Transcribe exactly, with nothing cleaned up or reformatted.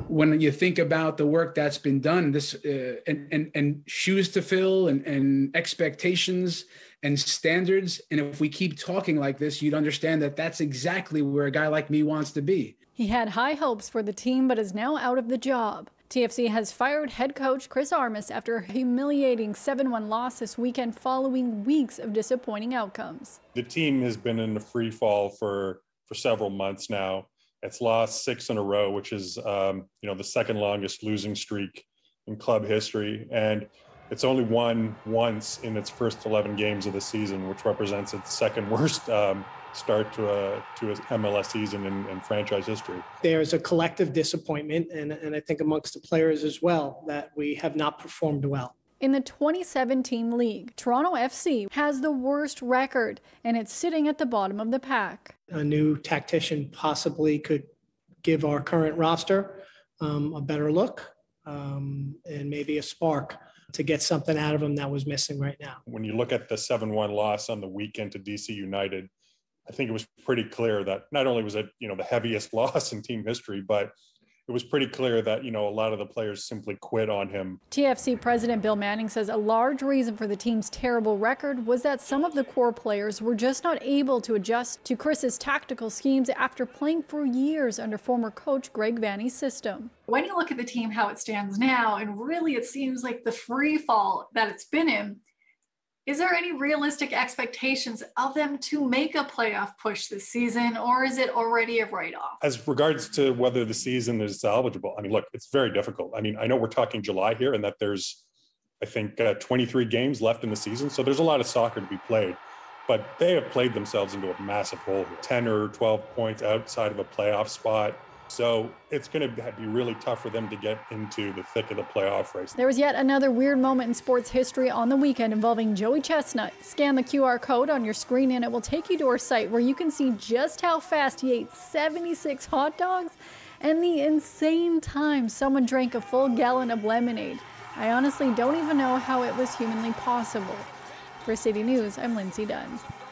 when you think about the work that's been done, this uh, and, and and shoes to fill and, and expectations and standards, and if we keep talking like this, you'd understand that that's exactly where a guy like me wants to be. He had high hopes for the team, but is now out of the job. T F C has fired head coach Chris Armas after a humiliating seven one loss this weekend following weeks of disappointing outcomes. The team has been in a free fall for, for several months now. It's lost six in a row, which is um, you know, the second longest losing streak in club history. And it's only won once in its first eleven games of the season, which represents its second worst um, start to a to an M L S season in, in franchise history. There's a collective disappointment, and, and I think amongst the players as well, that we have not performed well. In the twenty seventeen league, Toronto F C has the worst record, and it's sitting at the bottom of the pack. A new tactician possibly could give our current roster um, a better look um, and maybe a spark to get something out of them that was missing right now. When you look at the seven one loss on the weekend to D C United, I think it was pretty clear that not only was it, you know, the heaviest loss in team history, but it was pretty clear that, you know, a lot of the players simply quit on him. T F C President Bill Manning says a large reason for the team's terrible record was that some of the core players were just not able to adjust to Chris's tactical schemes after playing for years under former coach Greg Vanney's system. When you look at the team, how it stands now, and really it seems like the free fall that it's been in, is there any realistic expectations of them to make a playoff push this season, or is it already a write-off? As regards to whether the season is salvageable, I mean, look, it's very difficult. I mean, I know we're talking July here and that there's, I think, uh, twenty-three games left in the season. So there's a lot of soccer to be played, but they have played themselves into a massive hole, ten or twelve points outside of a playoff spot. So it's going to be really tough for them to get into the thick of the playoff race. There was yet another weird moment in sports history on the weekend involving Joey Chestnut. Scan the Q R code on your screen and it will take you to our site where you can see just how fast he ate seventy-six hot dogs and the insane time someone drank a full gallon of lemonade. I honestly don't even know how it was humanly possible. For City News, I'm Lindsay Dunn.